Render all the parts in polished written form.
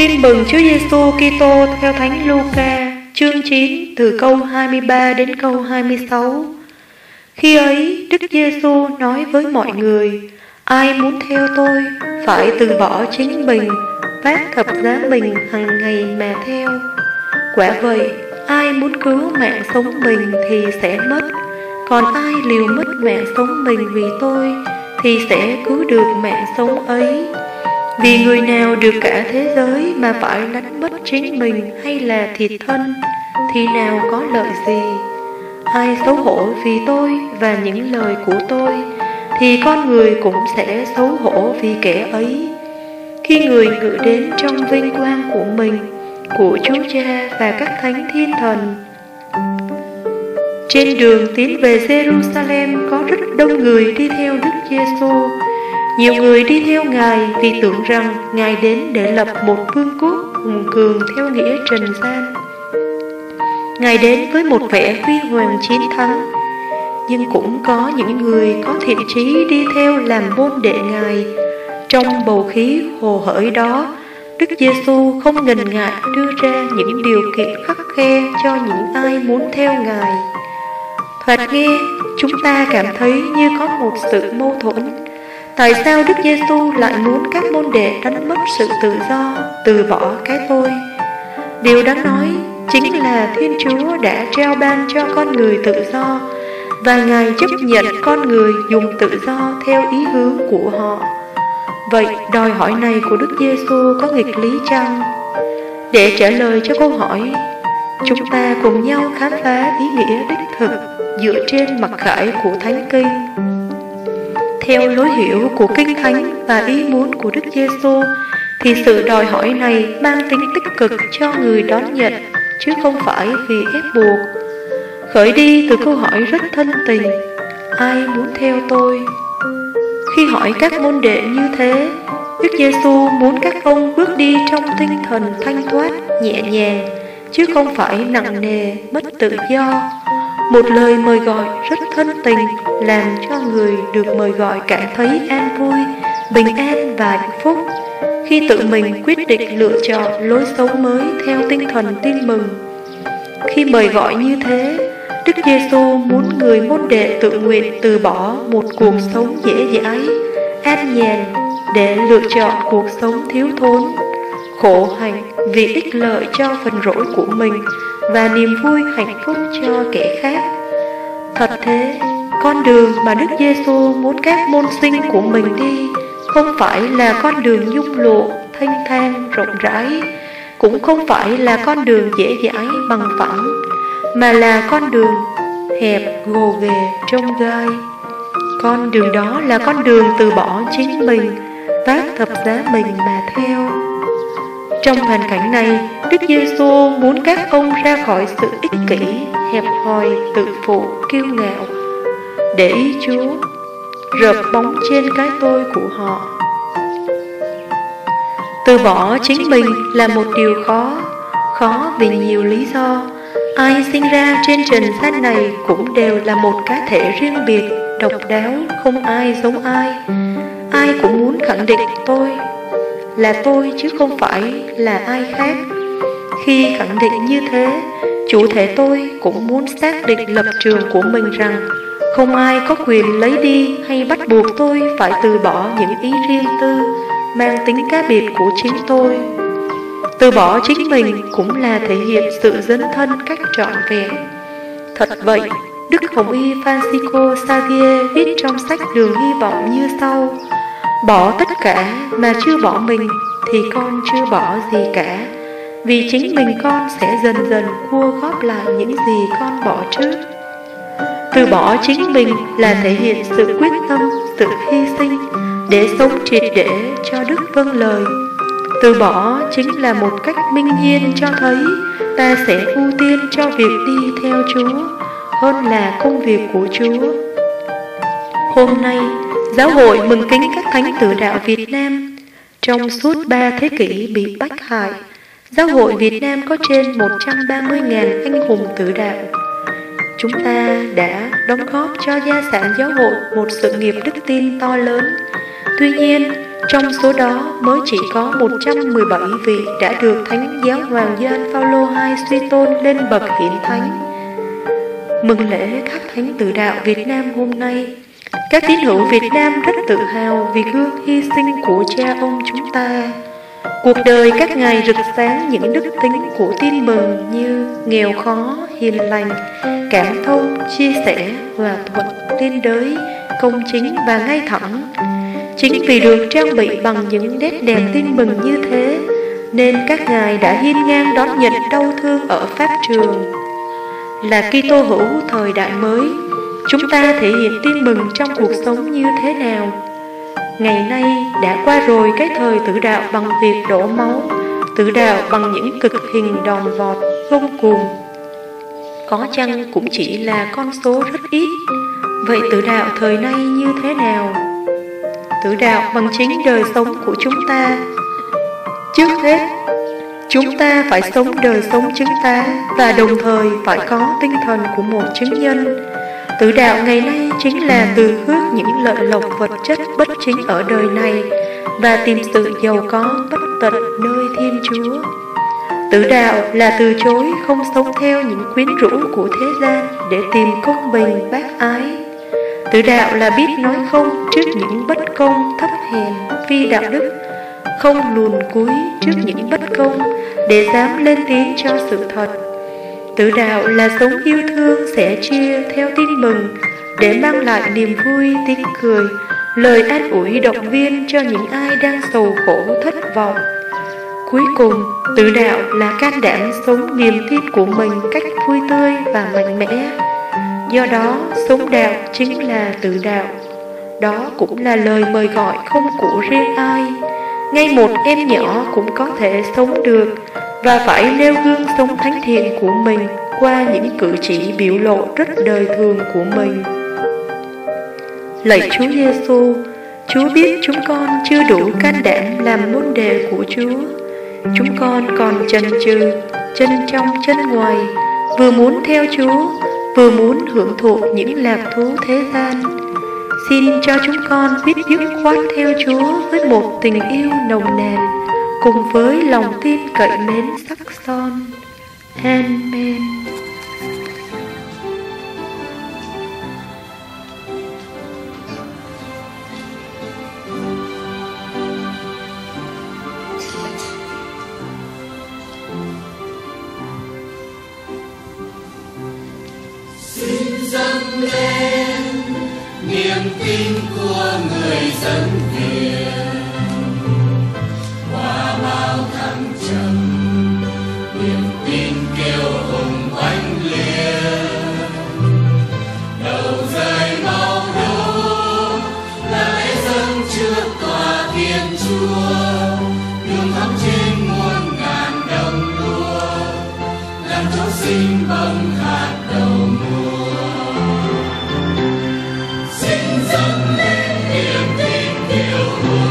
Tin mừng Chúa Giêsu Kitô theo Thánh Luca, chương 9 từ câu 23 đến câu 26. Khi ấy, Đức Giêsu nói với mọi người: ai muốn theo tôi phải từ bỏ chính mình, vác thập giá mình hằng ngày mà theo. Quả vậy, ai muốn cứu mạng sống mình thì sẽ mất, còn ai liều mất mạng sống mình vì tôi thì sẽ cứu được mạng sống ấy. Vì người nào được cả thế giới mà phải đánh mất chính mình hay là thịt thân thì nào có lợi gì? Ai xấu hổ vì tôi và những lời của tôi thì con người cũng sẽ xấu hổ vì kẻ ấy, khi người ngự đến trong vinh quang của mình, của Chúa Cha và các thánh thiên thần. Trên đường tiến về Jerusalem có rất đông người đi theo Đức Giêsu. Nhiều người đi theo Ngài vì tưởng rằng Ngài đến để lập một vương quốc hùng cường theo nghĩa trần gian. Ngài đến với một vẻ huy hoàng chiến thắng. Nhưng cũng có những người có thiện chí đi theo làm môn đệ Ngài. Trong bầu khí hồ hởi đó, Đức Giêsu không ngần ngại đưa ra những điều kiện khắt khe cho những ai muốn theo Ngài. Thoạt nghe, chúng ta cảm thấy như có một sự mâu thuẫn. Tại sao Đức Giêsu lại muốn các môn đệ đánh mất sự tự do, từ bỏ cái tôi? Điều đáng nói chính là Thiên Chúa đã trao ban cho con người tự do, và Ngài chấp nhận con người dùng tự do theo ý hướng của họ. Vậy đòi hỏi này của Đức Giêsu có nghịch lý chăng? Để trả lời cho câu hỏi, chúng ta cùng nhau khám phá ý nghĩa đích thực dựa trên mặc khải của Thánh Kinh. Theo lối hiểu của Kinh Thánh và ý muốn của Đức Giêsu thì sự đòi hỏi này mang tính tích cực cho người đón nhận, chứ không phải vì ép buộc. Khởi đi từ câu hỏi rất thân tình: ai muốn theo tôi? Khi hỏi các môn đệ như thế, Đức Giêsu muốn các ông bước đi trong tinh thần thanh thoát, nhẹ nhàng, chứ không phải nặng nề, mất tự do. Một lời mời gọi rất thân tình làm cho người được mời gọi cảm thấy an vui, bình an và hạnh phúc khi tự mình quyết định lựa chọn lối sống mới theo tinh thần tin mừng. Khi mời gọi như thế, Đức Giêsu muốn người môn đệ tự nguyện từ bỏ một cuộc sống dễ dãi, an nhàn để lựa chọn cuộc sống thiếu thốn, khổ hạnh vì ích lợi cho phần rỗi của mình và niềm vui hạnh phúc cho kẻ khác. Thật thế, con đường mà Đức Giêsu muốn các môn sinh của mình đi không phải là con đường nhung lụa, thanh thang, rộng rãi, cũng không phải là con đường dễ dãi bằng phẳng, mà là con đường hẹp, gồ ghề, trông gai. Con đường đó là con đường từ bỏ chính mình, vác thập giá mình mà theo. Trong hoàn cảnh này, Đức Giêsu muốn các ông ra khỏi sự ích kỷ, hẹp hòi, tự phụ, kiêu ngạo, để ý Chúa rợp bóng trên cái tôi của họ. Từ bỏ chính mình là một điều khó vì nhiều lý do. Ai sinh ra trên trần gian này cũng đều là một cá thể riêng biệt, độc đáo, không ai giống ai. Ai cũng muốn khẳng định tôi là tôi chứ không phải là ai khác. Khi khẳng định như thế, chủ thể tôi cũng muốn xác định lập trường của mình rằng không ai có quyền lấy đi hay bắt buộc tôi phải từ bỏ những ý riêng tư mang tính cá biệt của chính tôi. Từ bỏ chính mình cũng là thể hiện sự dấn thân cách trọn vẹn. Thật vậy, Đức Hồng Y Francisco Xavier viết trong sách Đường Hy Vọng như sau: bỏ tất cả mà chưa bỏ mình thì con chưa bỏ gì cả, vì chính mình con sẽ dần dần cua góp lại những gì con bỏ trước. Từ bỏ chính mình là thể hiện sự quyết tâm, sự hy sinh để sống triệt để cho Đức vâng lời. Từ bỏ chính là một cách minh hiên cho thấy ta sẽ ưu tiên cho việc đi theo Chúa hơn là công việc của Chúa. Hôm nay, Giáo hội mừng kính các thánh tử đạo Việt Nam. Trong suốt 3 thế kỷ bị bách hại, Giáo hội Việt Nam có trên 130.000 anh hùng tử đạo. Chúng ta đã đóng góp cho gia sản giáo hội một sự nghiệp đức tin to lớn. Tuy nhiên, Trong số đó mới chỉ có 117 vị đã được Thánh Giáo Hoàng Gioan Phaolô II suy tôn lên bậc hiển thánh. Mừng lễ các thánh tử đạo Việt Nam hôm nay, các tín hữu Việt Nam rất tự hào vì gương hy sinh của cha ông chúng ta. Cuộc đời các ngài rực sáng những đức tính của tin mừng như nghèo khó, hiền lành, cảm thông, chia sẻ, hòa thuận, liên đới, công chính và ngay thẳng. Chính vì được trang bị bằng những nét đẹp tin mừng như thế, nên các ngài đã hiên ngang đón nhận đau thương ở pháp trường. Là Kitô hữu thời đại mới, chúng ta thể hiện tin mừng trong cuộc sống như thế nào? Ngày nay đã qua rồi cái thời tử đạo bằng việc đổ máu, tử đạo bằng những cực hình đòn vọt, gông cuồng. Có chăng cũng chỉ là con số rất ít. Vậy tử đạo thời nay như thế nào? Tử đạo bằng chính đời sống của chúng ta. Trước hết, chúng ta phải sống đời sống chứng tá và đồng thời phải có tinh thần của một chứng nhân. Tử đạo ngày nay chính là từ hước những lợi lộc vật chất bất chính ở đời này và tìm sự giàu có bất tận nơi Thiên Chúa. Tử đạo là từ chối không sống theo những quyến rũ của thế gian để tìm công bình bác ái. Tử đạo là biết nói không trước những bất công thấp hèn phi đạo đức, không luồn cúi trước những bất công để dám lên tiếng cho sự thật. Tử đạo là sống yêu thương sẻ chia theo tin mừng để mang lại niềm vui, tiếng cười, lời an ủi động viên cho những ai đang sầu khổ thất vọng. Cuối cùng, tử đạo là can đảm sống niềm tin của mình cách vui tươi và mạnh mẽ. Do đó, sống đạo chính là tử đạo. Đó cũng là lời mời gọi không của riêng ai. Ngay một em nhỏ cũng có thể sống được và phải nêu gương sống thánh thiện của mình qua những cử chỉ biểu lộ rất đời thường của mình. Lạy Chúa Giêsu, Chúa biết chúng con chưa đủ can đảm làm môn đệ của Chúa. Chúng con còn chần chừ, chân trong chân ngoài, vừa muốn theo Chúa, vừa muốn hưởng thụ những lạc thú thế gian. Xin cho chúng con biết dứt khoát theo Chúa với một tình yêu nồng nàn, cùng với lòng tin cậy mến sắc son. Amen. Xin dâng lên niềm tin của người dân Việt qua bao thăng trầm, niềm tin kêu hùng oanh liệt. Đầu rơi máu đổ là lễ dâng trước tòa Thiên Chúa, đường khắp trên muôn ngàn đồng lúa làm cho sinh bông hạt đầu mùa. Xin dâng lên niềm tin kêu hùng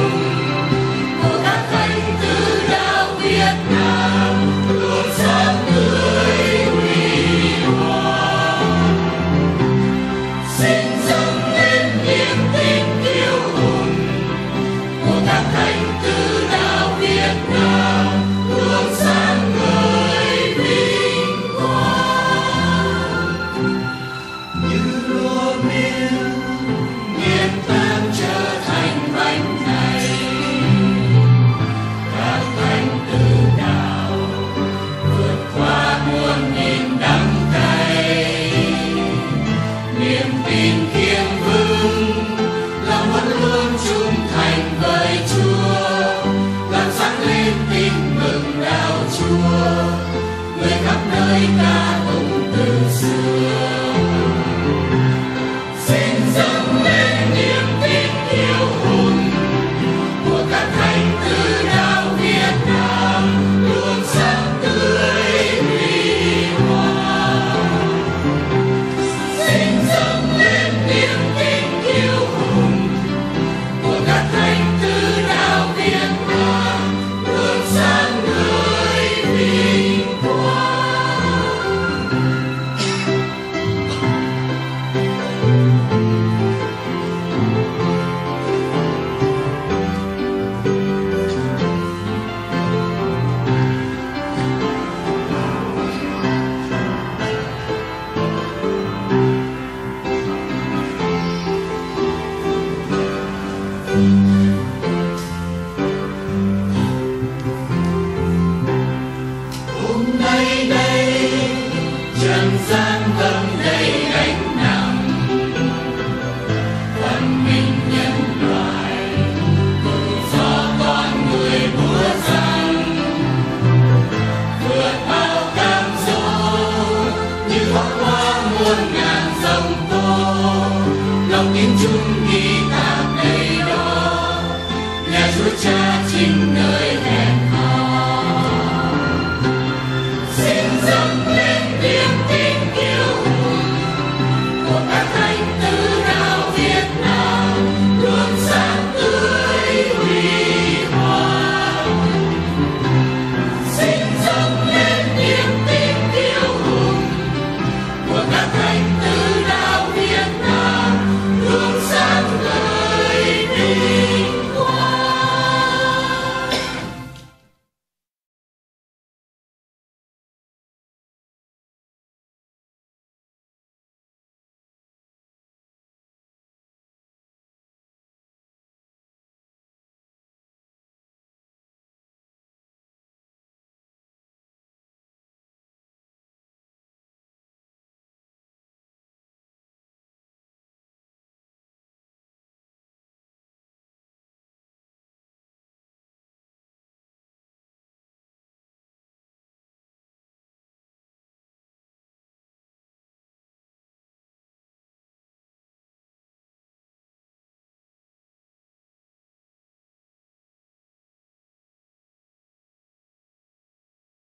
sinh